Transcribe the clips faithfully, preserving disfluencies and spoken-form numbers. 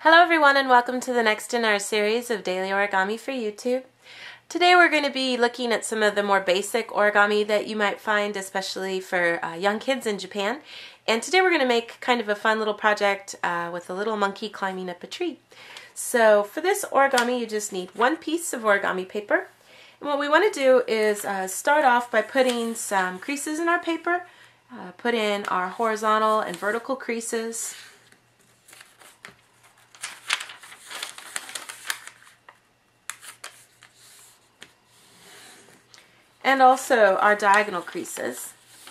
Hello everyone and welcome to the next in our series of Daily Origami for YouTube. Today we're going to be looking at some of the more basic origami that you might find, especially for uh, young kids in Japan. And today we're going to make kind of a fun little project uh, with a little monkey climbing up a tree. So for this origami you just need one piece of origami paper. And what we want to do is uh, start off by putting some creases in our paper. Uh, put in our horizontal and vertical creases. And also our diagonal creases.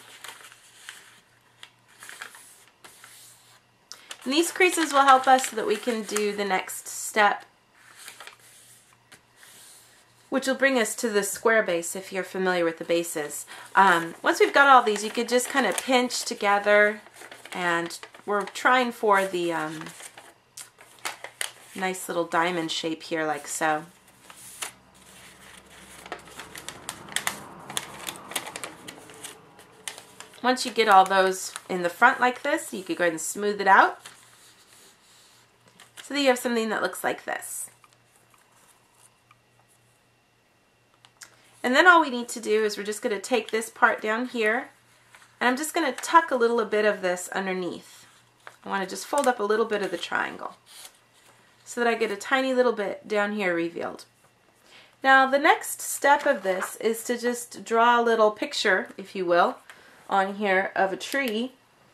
And these creases will help us so that we can do the next step, which will bring us to the square base if you're familiar with the bases. Um, once we've got all these, you could just kind of pinch together, and we're trying for the um, nice little diamond shape here like so. Once you get all those in the front like this, you could go ahead and smooth it out so that you have something that looks like this. And then all we need to do is we're just going to take this part down here, and I'm just going to tuck a little bit of this underneath. I want to just fold up a little bit of the triangle so that I get a tiny little bit down here revealed. Now the next step of this is to just draw a little picture, if you will, on here of a tree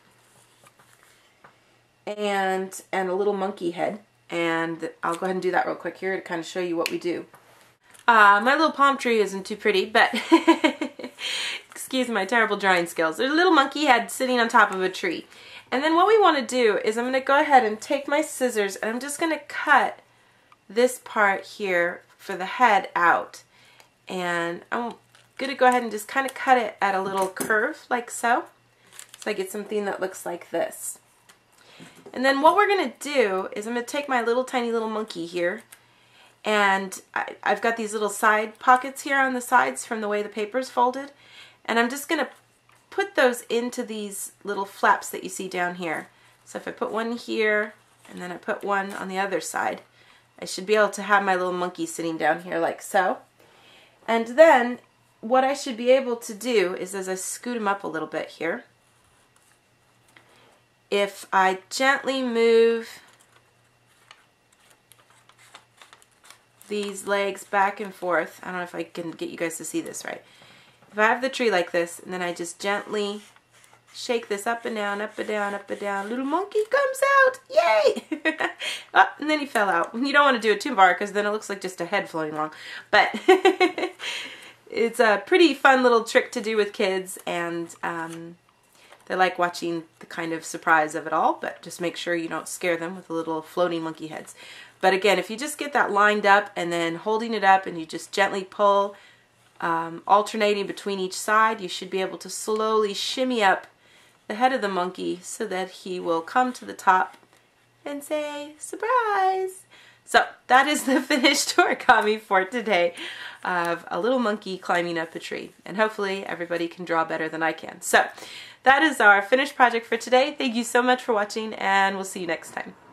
and and a little monkey head, and I'll go ahead and do that real quick here to kind of show you what we do. Uh, my little palm tree isn't too pretty, but excuse my terrible drawing skills. There's a little monkey head sitting on top of a tree, and then what we want to do is I'm going to go ahead and take my scissors and I'm just going to cut this part here for the head out, and I'm going to go ahead and just kind of cut it at a little curve like so, so I get something that looks like this. And then what we're going to do is I'm going to take my little tiny little monkey here, and I, I've got these little side pockets here on the sides from the way the paper's folded, and I'm just going to put those into these little flaps that you see down here. So if I put one here and then I put one on the other side, I should be able to have my little monkey sitting down here like so. And then what I should be able to do is, as I scoot him up a little bit here, if I gently move these legs back and forth, I don't know if I can get you guys to see this right. If I have the tree like this, and then I just gently shake this up and down, up and down, up and down, little monkey comes out, yay! Oh, and then he fell out. You don't want to do it too far because then it looks like just a head floating along. But it's a pretty fun little trick to do with kids, and um, they like watching the kind of surprise of it all, but just make sure you don't scare them with the little floating monkey heads. But again, if you just get that lined up and then holding it up and you just gently pull, um, alternating between each side, you should be able to slowly shimmy up the head of the monkey so that he will come to the top and say, surprise! So that is the finished origami for today of a little monkey climbing up a tree. And hopefully everybody can draw better than I can. So that is our finished project for today. Thank you so much for watching, and we'll see you next time.